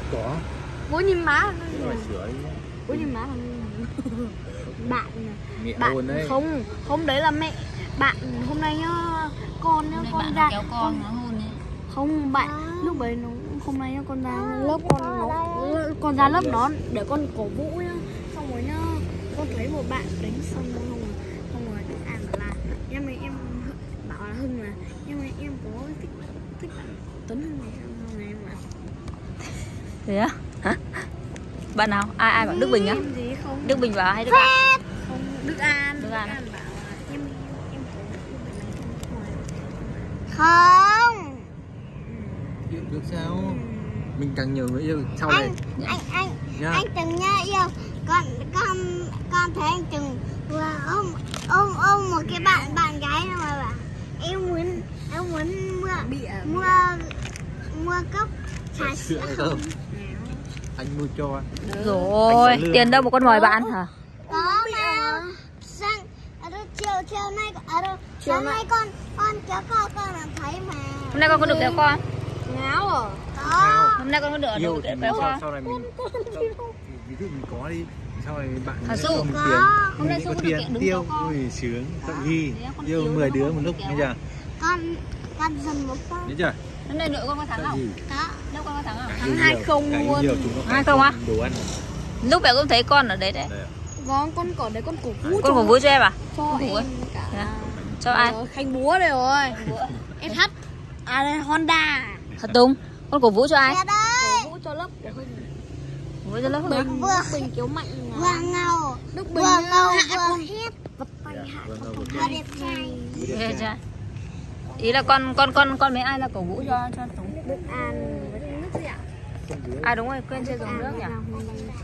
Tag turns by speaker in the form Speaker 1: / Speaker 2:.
Speaker 1: Có.
Speaker 2: Bố nhìn má.
Speaker 1: Phải sửa đi.
Speaker 2: Bố nhìn má bạn
Speaker 1: Mẹ
Speaker 2: bạn
Speaker 1: ôn đấy.
Speaker 2: không đấy là mẹ bạn hôm nay nhá con nhá con ra
Speaker 3: kéo con nó hôn đấy.
Speaker 2: không bạn lúc đấy nó hôm nay nhá con ra lớp con ra lớp nó để con cổ vũ nhá, xong rồi nhá con thấy một bạn đánh xong rồi An bảo là em bảo là Hưng là em có thích bạn Tuấn Hưng này không này em bảo
Speaker 3: Thế á? Hả? Bạn nào? Ai bảo Đức Bình á?
Speaker 2: gì không?
Speaker 3: Đức Bình bảo hay Đức An?
Speaker 2: Không, Đức An.
Speaker 3: Đức An.
Speaker 2: Bảo là em không.
Speaker 1: Yêu được sao? Mình càng nhiều người yêu sau này.
Speaker 4: Anh từng nhá yêu con thấy anh từng ôm một cái bạn gái mà bảo em muốn mua cốc trà sữa không?
Speaker 1: Anh mua cho.
Speaker 3: Rồi, tiền đâu mà con mời bạn hả?
Speaker 4: Có mà chiều nay sáng nay con kéo con là thấy mà.
Speaker 3: Hôm nay con có được kéo con?
Speaker 2: Ngáo à?
Speaker 4: Có.
Speaker 3: Hôm nay con có được
Speaker 1: Yêu thì
Speaker 3: kéo con?
Speaker 1: sau này mình ví dụ mình có đi sau này bạn
Speaker 3: Hả, Su?
Speaker 1: cho mình tiền.
Speaker 3: Hôm nay
Speaker 1: Mình
Speaker 3: Su
Speaker 1: có
Speaker 3: có được
Speaker 1: tiền
Speaker 3: đứng
Speaker 1: tiêu
Speaker 3: cho con.
Speaker 1: ui sướng tận ghi
Speaker 3: Thế con
Speaker 1: yêu
Speaker 3: yêu
Speaker 1: 10
Speaker 3: nó
Speaker 1: đứa
Speaker 3: không
Speaker 1: một
Speaker 3: được
Speaker 1: lúc
Speaker 3: kéo
Speaker 1: bây giờ.
Speaker 4: Con dần một con.
Speaker 1: Biết chưa?
Speaker 3: Hôm nay nữa con có thắng
Speaker 1: Tại
Speaker 3: không?
Speaker 1: gì?
Speaker 4: Có.
Speaker 3: Đâu con có thắng không?
Speaker 2: Thắng 2-0 luôn.
Speaker 3: 2-0 á?
Speaker 1: Đồ ăn.
Speaker 3: Lúc bé con thấy con ở đấy đấy.
Speaker 1: Đây ạ.
Speaker 2: Vâng, con có đấy con cổ vũ
Speaker 3: Con cổ vũ cho em à?
Speaker 2: cho
Speaker 3: Cổ vũ
Speaker 2: em
Speaker 3: ấy.
Speaker 2: cả.
Speaker 3: Thế à? Cho ai?
Speaker 2: Khanh búa đây rồi. SH. À đây Honda.
Speaker 3: Thật Tùng, con cổ vũ cho ai?
Speaker 4: Dạ đây.
Speaker 2: Cổ vũ cho lớp của Hưng.
Speaker 3: Cổ vũ cho lớp hả?
Speaker 4: Vừa
Speaker 2: Đức Bình kiểu mạnh.
Speaker 4: vừa ngầu.
Speaker 2: Đức Bình
Speaker 4: Vừa ngầu
Speaker 2: hạ
Speaker 4: vừa
Speaker 2: con
Speaker 4: hét.
Speaker 2: vật tay hạ
Speaker 1: Vâng,
Speaker 2: con.
Speaker 1: vâng,
Speaker 4: Vừa đẹp trai.
Speaker 3: Ghê chưa? Ý là con mấy ai là cổ vũ cho Tùng?
Speaker 2: Đức An với nước gì ạ?
Speaker 3: À đúng rồi, quên chưa dùng nước nhỉ?